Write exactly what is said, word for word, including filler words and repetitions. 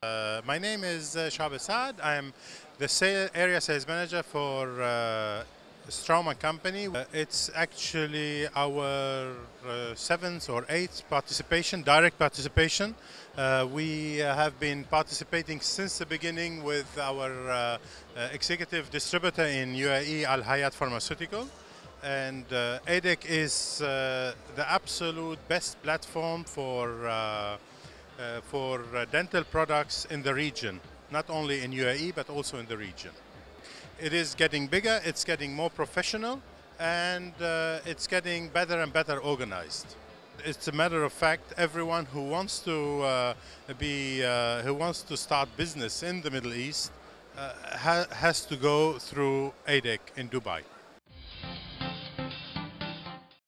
Uh, my name is uh, Shahab Saad. I am the sale, area sales manager for uh, Straumann Company. Uh, it's actually our uh, seventh or eighth participation, direct participation. Uh, we uh, have been participating since the beginning with our uh, uh, executive distributor in U A E, Al Hayat Pharmaceutical. And uh, A D E C is uh, the absolute best platform for uh, Uh, for uh, dental products in the region, not only in U A E but also in the region. It is getting bigger, it's getting more professional, and uh, it's getting better and better organized. It's a matter of fact, everyone who wants to uh, be, uh, who wants to start business in the Middle East uh, ha has to go through A D E C in Dubai.